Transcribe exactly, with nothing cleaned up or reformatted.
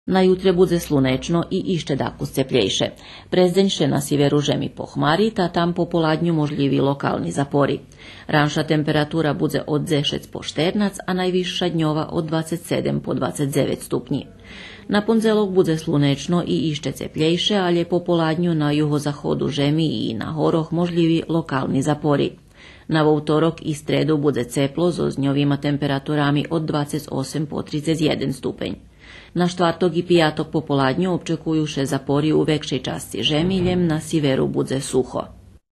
Na jutre bude slunečno i ište daku sceplejše. Prezdeňše na sjeveru žemi pohmari, ta tam po poladnju možljivi lokalni zapori. Ranša temperatura bude od dvadeset po šternac, a najviša dnjova od dvadeset sedam po dvadeset devet stupnji. Na ponzelok bude slunečno i ište ceplejše, ali je po poladnju na juhozahodu žemi i na horoh možljivi lokalni zapori. Na vovtorok i stredu bude ceplo so dnjovima temperaturami od dvadeset osam po trideset jedan stupenj. Na štvartog i pijatog po poladnju očekuju še zapori u vekšej časti žemiljem, na siveru bude suho.